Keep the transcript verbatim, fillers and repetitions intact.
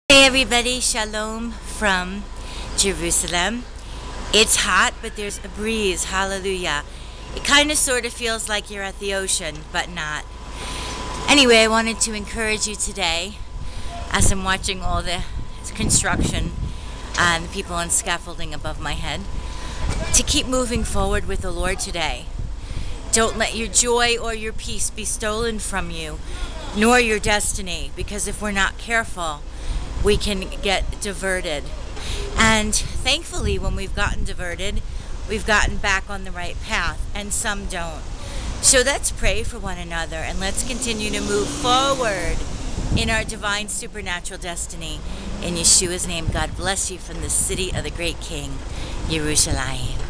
Hey everybody, Shalom from Jerusalem. It's hot, but there's a breeze, hallelujah. It kind of sort of feels like you're at the ocean, but not. Anyway, I wanted to encourage you today, as I'm watching all the construction and the people on scaffolding above my head, to keep moving forward with the Lord today. Don't let your joy or your peace be stolen from you, nor your destiny, because if we're not careful, we can get diverted. And thankfully, when we've gotten diverted, we've gotten back on the right path, and some don't. So let's pray for one another, and let's continue to move forward in our divine supernatural destiny. In Yeshua's name, God bless you from the city of the great King, Yerushalayim.